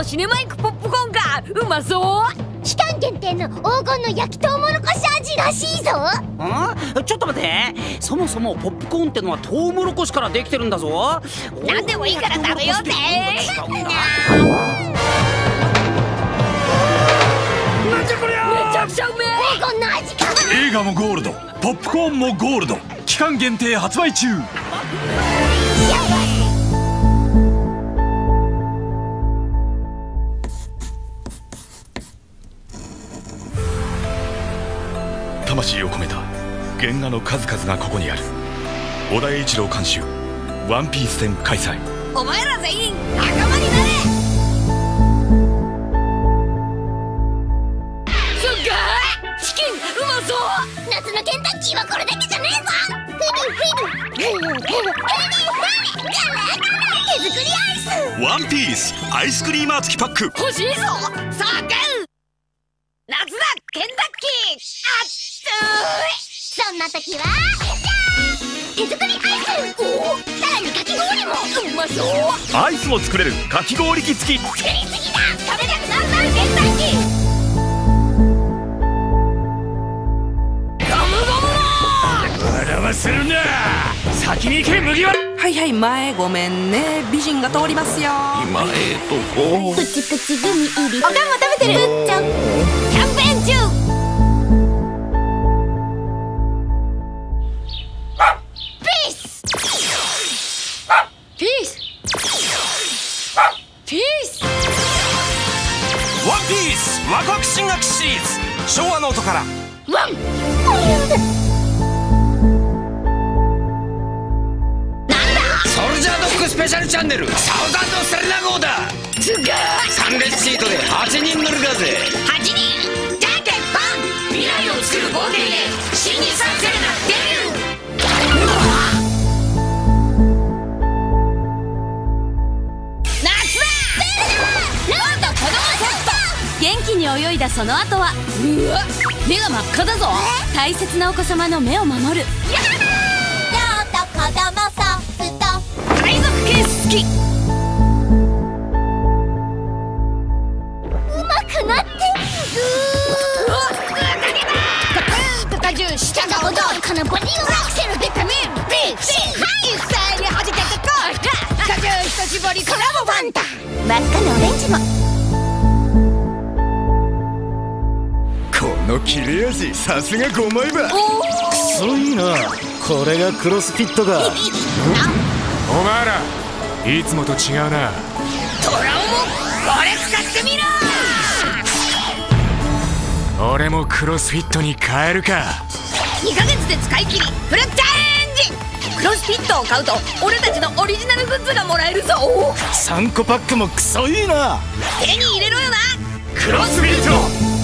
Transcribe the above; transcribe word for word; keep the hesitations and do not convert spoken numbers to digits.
シネマイクポップコーンか。うまそう。 期間限定の黄金の焼きトウモロコシ味らしいぞ。 ん？ちょっと待って、そもそもポップコーンってのはトウモロコシからできてるんだぞ。 何でもいいから食べようぜ。 なんじゃこりゃ。 めちゃくちゃうめえ。 黄金の味か。 映画もゴールド、ポップコーンもゴールド、期間限定発売中。魂を込めた原画の数々がここにある。小田栄一郎監修ワンピース展開催。 お前ら全員仲間になれ。そっかー、チキンうまそう。 夏のケンタッキーはこれだけじゃねえぞ。フィルフィルフィルフィルフィルフィルガラガラ手作りアイス。 ワンピースアイスクリーマー付きパック欲しいぞ。さあ買う。夏だケンタッキー。あっつそんな時は手作りアイス。おお、さらにかき氷も。 うまそう。 アイスも作れるかき氷機付き。 作りすぎだ。 食べたくなるなケンタッキー。ゴムゴムの笑わせるな。先に行け麦わら。 はいはい、前ごめんね、美人が通りますよ。 今えーとこプチプチグミ入り。 おかんも食べてる。 ぶっちゃんキャンペーン中。ピースピース。 ワンピースワクワク新学期シリーズ、昭和ノートからワン。 ソルジャードッグスペシャルチャンネルサウザンドセレナ号だ。 すがさん列シートではちにん乗るがぜ。 はちにんじゃんけんパン。未来を作る冒険へ新日産セレナデビュー。元気に泳いだその後は、うわ、目が真っ赤だぞ。大切なお子様の目を守る。 ちょっと子供ソフト。 海賊ケース付き。 うまくなってる。 うわ、高重下が踊るこのボディーアクセルビタミン ビーシー。一斉にはじけてこい。高重一絞りコラボファンタ。 真っ赤なオレンジも。 この切れ味さすがごまいば。 くそいいな。これがクロスフィットか。 お前らいつもと違うな。 トラオもこれ使ってみろ。 俺もクロスフィットに変えるか。 にかげつで使い切りフルチャレンジ。クロスフィットを買うと俺たちのオリジナルグッズがもらえるぞ。 さんこパックもクソいいな。 手に入れろよな。 クロスフィット